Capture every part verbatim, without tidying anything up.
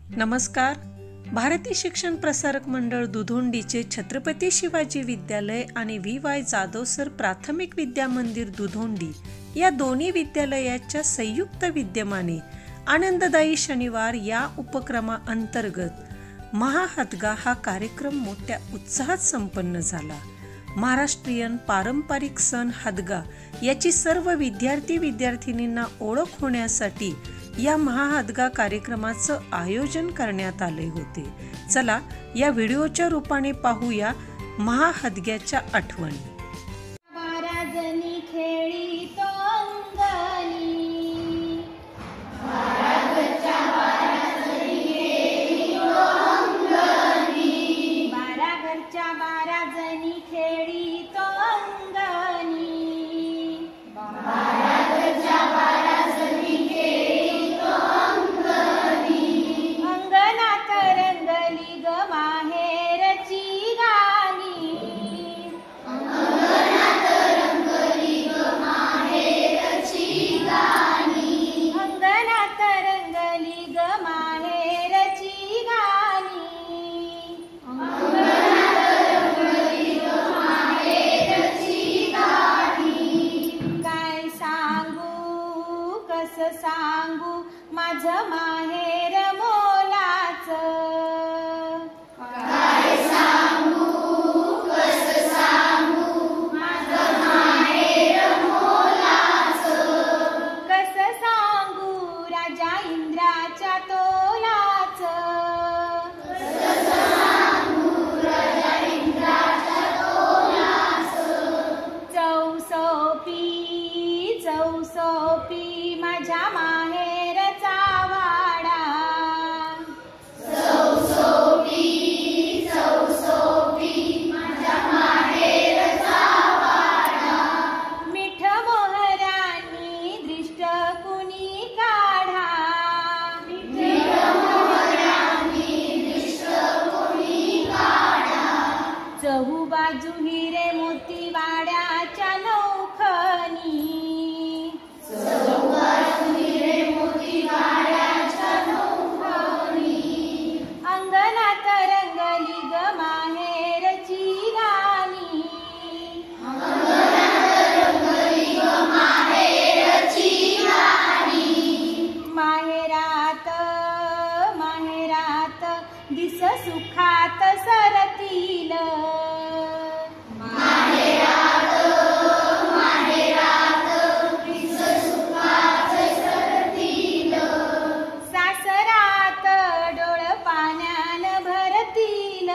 नमस्कार. भारतीय शिक्षण प्रसारक मंडळ दुधोंडीचे छत्रपती शिवाजी विद्यालय आणि व्ही वाय जाधव सर प्राथमिक विद्या मंदिर दुधोंडी या दोन्ही विद्यालयाच्या संयुक्त विद्यमाने आनंददायी शनिवार या उपक्रमाअंतर्गत महाहदगा हा कार्यक्रम मोठ्या उत्साहात संपन्न झाला. महाराष्ट्रीयन पारंपरिक सण हदगा याची सर्व विद्यार्थी विद्यार्थिनींना ओळख होण्यासाठी या महाहदगा कार्यक्रमाचं आयोजन करण्यात आले होते. चला या व्हिडिओच्या रूपाने पाहूया महाहदग्याच्या आठवणी. सांगू माझं माहेर मोलाचं, काय सांगू कसं सांगू माझं माहेर मोलाचं, कसं सांगू राजा इंद्राच्या तोलाचं, कसं सांगू राजा इंद्राच्या तोलाचं, चौसोपी चौसोपी माझ्या माहेरचा वाडा, चौसोपी चौसोपी माझ्या माहेरचा वाडा, मिठ मोहरांनी दृष्ट कुणी काढा, मिठ मोहरांनी दृष्ट कुणी काढा, चहू बाजू हिरे मोती वाड्याच्या नौखनी, दिस सुखात सरतील, माहेरात माहेरात दिस सुखात सरतील, सासरात डोळ पाण्यान भरतील,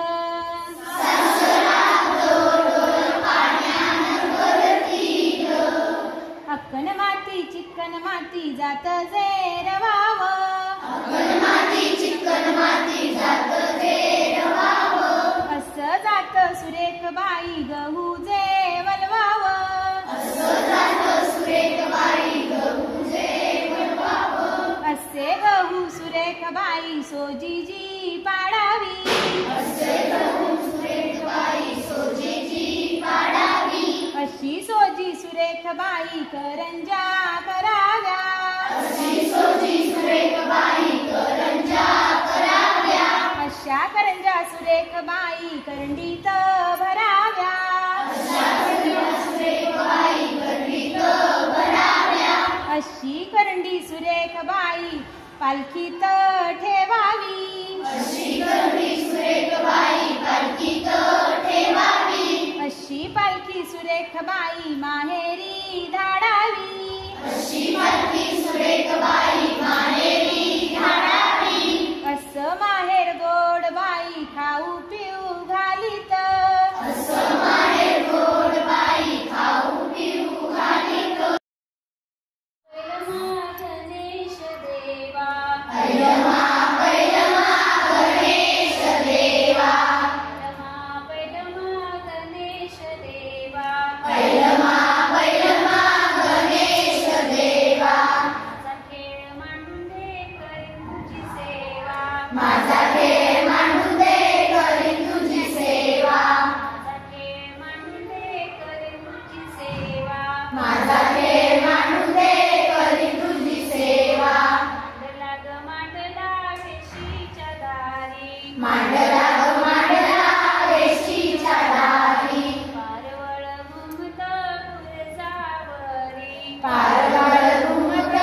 सासरात डोळ पाण्यान भरतील, अक्कन माती चिक्कन माती जात जेरवाव, अक्कन माती चिक्कन माती जात जेरवाव, असं जात सुरेख बाई गहू जे वलवाव, असं जात सुरेख बाई गहू जे वलवाव, असे गहू सुरेख बाई सोजीजी पाडावी, असे गहू सुरेख बाई सोजीजी पाडावी, अशी सोजी सुरेख बाई करंजा कराव्या, अशी सोजी सुरेख बाई करंजा कराव्या, अशा करंजा सुरेख बाई करंडीत भराव्या, अशा करंजा सुरेख बाई करंडीत भराव्या, अशी करंडी सुरेख बाई पालखीत ठेवावी, अशी करंडी सुरेख बाई पालखीत ठेवावी, अशी पालखी सुरेख बाई माहेरी धाडावी, अशी पालखी सुरेख बाई माहेरी धाडावी, असं माहेर गोड बाई खाऊ पिऊ घालीत, असं माहेर गोड बाई खाऊ पिऊ घालीत. गणेश देवा पैलमा पैलमा गणेश देवा, पैलमा पैलमा गणेश देवा, पैलमा पैलमा गणेश देवा, माझा खेळ मांडून मांडला ग मांडला रेशीच्या दारी, पारवळ घुमत फुलझावरी, पारवळ घुमत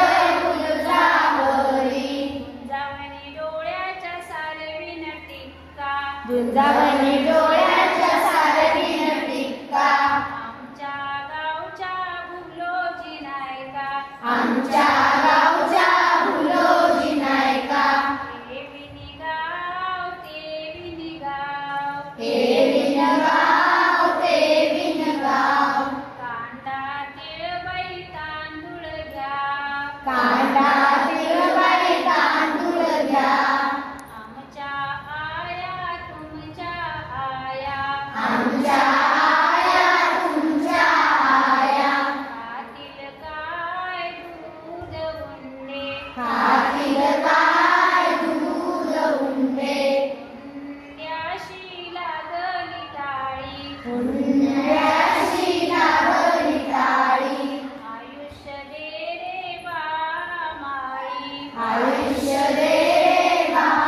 फुलझावरी, झुंजावणी डोळ्याच्या सारवीन टिक्का, झुंजावणी डोळ्याच्या सारवीन टिक्का, आमच्या गावच्या भुलोजी नायका, आमच्या गावच्या भुलोजी नायका, हे विनिगाव ते विनिगाव, हे विणगाव ते विणगाव, कांदा तिळबाई तांदूळ घ्या, कांदा तिळबाई तांदूळ घ्या, आमच्या आया तुमच्या आया, आमच्या आया तुमच्या आया, खातील काय दूध उंडे, खातील काय दूध उंडे, पुण्याशी लागली टाळी, पुण्याशी लागली टाळी, आयुष्य दे रे बामाळी, आयुष्य दे रे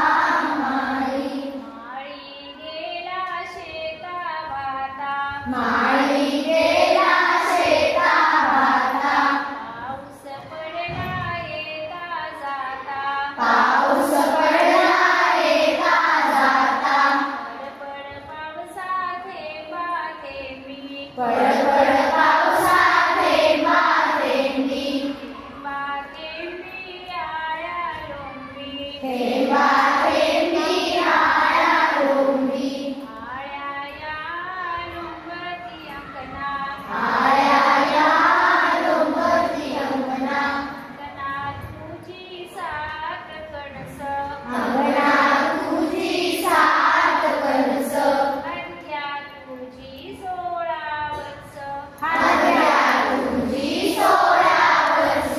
बामाळी, माळी गेला शेता भाता, माळी गेला शेता भाता, पाऊस पडला येता जाता, पाऊस पडला येता जाता, पडपड पावसा थेंबा थेंबी, पडपड पावसा थेंबा थेंबी, थेंबा थेंबी आया लोंबी, थेंबा थेंबी आया लोंबी, आया या लोंबती अंगणा, आया या लोंबती अंगणा, अंगणा तुझी सात कणस, अंगणा तुझी सात कणस, हत्या तुझी सोळा वर्ष, हत्या तुझी सोळा वर्ष,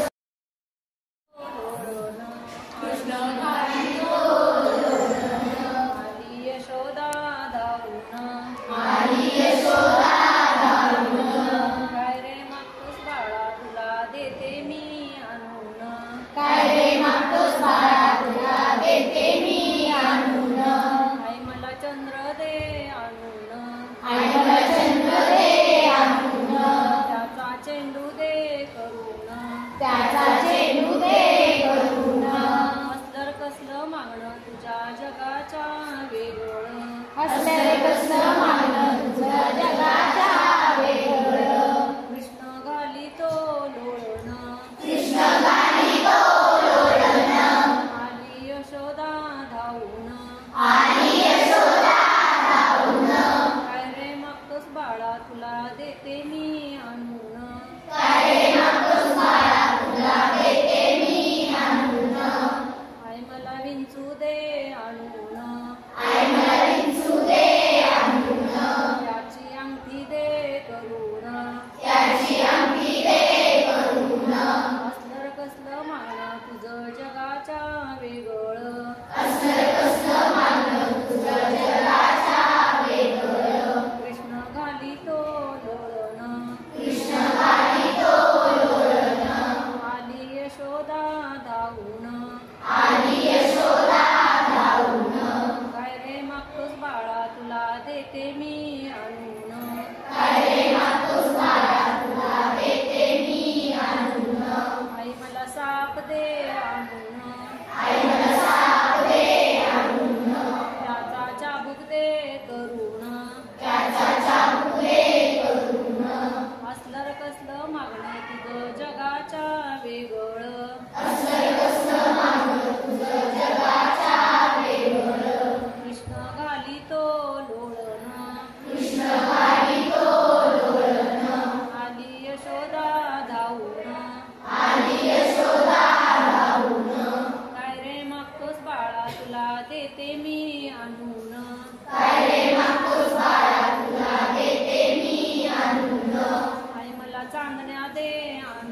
कृष्ण घाली आली यशोदा धावून, आली यशोदा धावून, काय रे मागतोस बाळा तुला देते मी आणून, काय रे मागतोस बाळा तुला देते मी आणून, आई मला चंद्र दे आणून, आई मला चंद्र दे आणून, त्याचा चेंडू दे करून, त्याचा चेंडू दे करून, असलं कसलं मागणं तुझ्या जगाच्या वेगळं, असलं कसलं मागणं तुझं जगाच्या वेगळं, कृष्ण घाली तो लोळणं, कृष्ण घाली तो लोळणं, आली यशोदा धावून, आली यशोदा धावून, काय रे मागतोस बाळा तुला देते मी आणून, काय रे मागतोस बाळा तुला देते मी आणून, आई मला विंचू दे आणून, आई मला विंचू दे आणून, त्याची अंगठी दे करून, त्याची अंगठी दे करून, असलं कसलं मागणं तुझं जगाच्या वेगळं, असलं कसलं मागणं तुझं जगाच्या वेगळं, कृष्ण घाली तो लोळणं, कृष्ण घाली तो लोळणं, आली यशोदा धावून, आली यशोदा धावून, काय रे मागतोस बाळा तुला देते मी आणून, काय रे मागतोस बाळा तुला देते मी आणून, आई मला साप दे आणून, आई मला साप दे आणून, त्याचा चाबूक दे करून, त्याचा चाबूक दे करून, असलं कसलं मागणं तुझं जगाच्या वेगळं, असलं कसलं मागणं तुझं जगाच्या वेगळं, कृष्ण घाली तो लोळणं, कृष्ण घाली तो लोळणं, आली यशोदा धावून, आली यशोदा धावून, काय रे मागतोस बाळा तुला देते मी आणून, काय रे मागतोस बाळा तुला देते मी आणून, आई मला चांदण्या दे आणून,